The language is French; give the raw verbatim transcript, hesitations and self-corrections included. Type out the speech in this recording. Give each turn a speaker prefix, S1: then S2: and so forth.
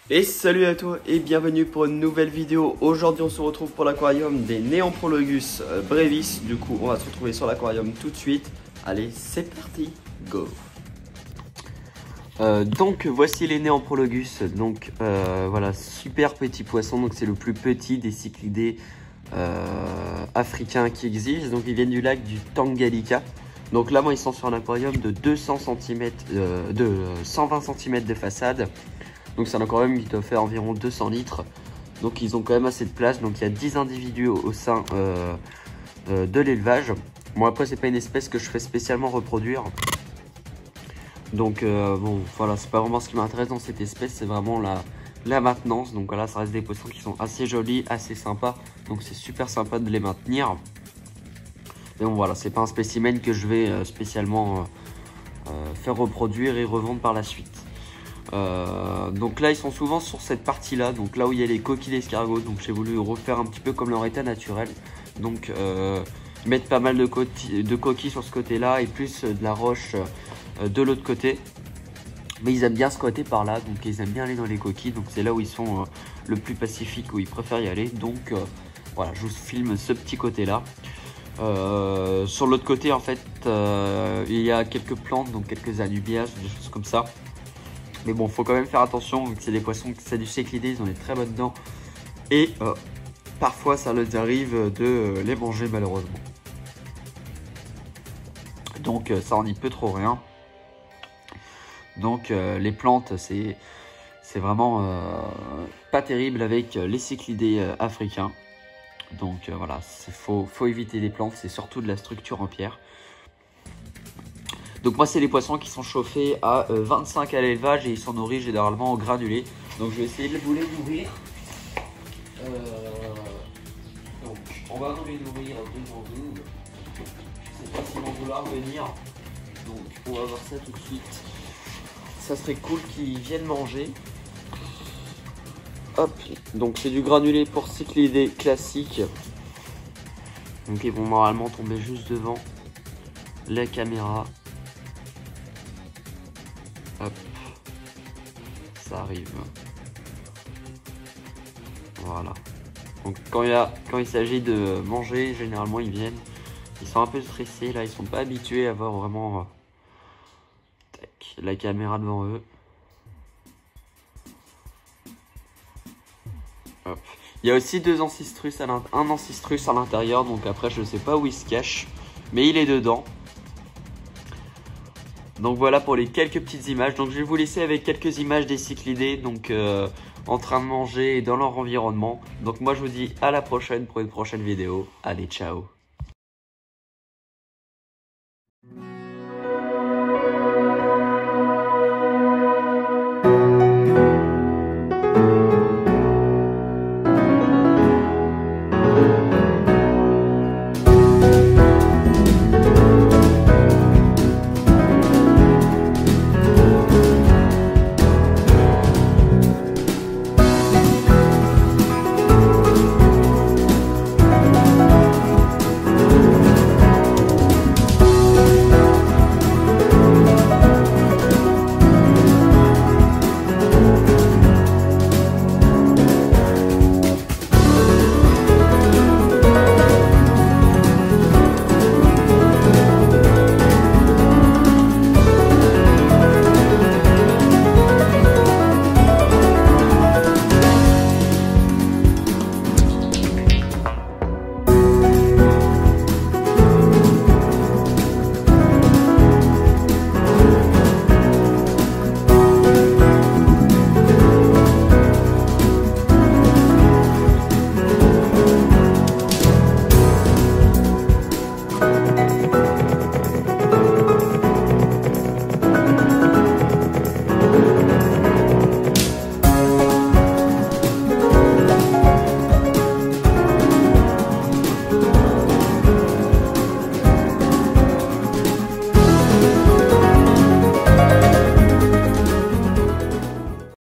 S1: Et salut à toi et bienvenue pour une nouvelle vidéo. Aujourd'hui on se retrouve pour l'aquarium des Neoprologus brevis. Du coup on va se retrouver sur l'aquarium tout de suite. Allez c'est parti, go. euh, Donc voici les Neoprologus. Donc euh, voilà, super petit poisson. Donc c'est le plus petit des cichlidés euh, africains qui existent. Donc ils viennent du lac du Tanganyika. Donc là moi ils sont sur un aquarium de deux cents centimètres, euh, de cent vingt centimètres de façade. Donc c'est un aquarium qui doit faire environ deux cents litres. Donc ils ont quand même assez de place. Donc il y a dix individus au, au sein euh, euh, de l'élevage. Bon après c'est pas une espèce que je fais spécialement reproduire. Donc euh, bon voilà, c'est pas vraiment ce qui m'intéresse dans cette espèce. C'est vraiment la, la maintenance. Donc voilà, ça reste des poissons qui sont assez jolis, assez sympas. Donc c'est super sympa de les maintenir. Mais bon voilà, c'est pas un spécimen que je vais euh, spécialement euh, euh, faire reproduire et revendre par la suite. Euh, donc là ils sont souvent sur cette partie là, donc là où il y a les coquilles d'escargot. Donc j'ai voulu refaire un petit peu comme leur état naturel. Donc euh, mettre pas mal de, co de coquilles sur ce côté là et plus de la roche euh, de l'autre côté. Mais ils aiment bien ce côté par là, donc ils aiment bien aller dans les coquilles. Donc c'est là où ils sont euh, le plus pacifiques, où ils préfèrent y aller. Donc euh, voilà, je vous filme ce petit côté là. Euh, sur l'autre côté en fait euh, il y a quelques plantes, donc quelques anubias, des choses comme ça. Mais bon, faut quand même faire attention, vu que c'est des poissons, c'est du cichlidé, ils ont des très bonnes dents. Et euh, parfois, ça leur arrive de les manger malheureusement. Donc ça, on n'y peut trop rien. Donc euh, les plantes, c'est c'est vraiment euh, pas terrible avec les cichlidés euh, africains. Donc euh, voilà, il faut, faut éviter les plantes, c'est surtout de la structure en pierre. Donc moi c'est les poissons qui sont chauffés à euh, vingt-cinq à l'élevage et ils sont nourris généralement au granulé. Donc je vais essayer de vous les nourrir. Euh, donc on va nous les nourrir devant nous. Je sais pas s'ils vont vouloir venir. Donc on va voir ça tout de suite. Ça serait cool qu'ils viennent manger. Hop, donc c'est du granulé pour cichlidés classique. Donc ils vont normalement tomber juste devant la caméra. Hop, ça arrive. Voilà. Donc quand il, y a, quand il s'agit de manger, généralement ils viennent. Ils sont un peu stressés, là ils sont pas habitués à avoir vraiment euh, tac, la caméra devant eux. Hop. Il y a aussi deux ancistrus, à un ancistrus à l'intérieur, donc après je ne sais pas où il se cache, mais il est dedans. Donc voilà pour les quelques petites images. Donc je vais vous laisser avec quelques images des cichlidés, donc euh, en train de manger et dans leur environnement. Donc moi je vous dis à la prochaine pour une prochaine vidéo. Allez, ciao.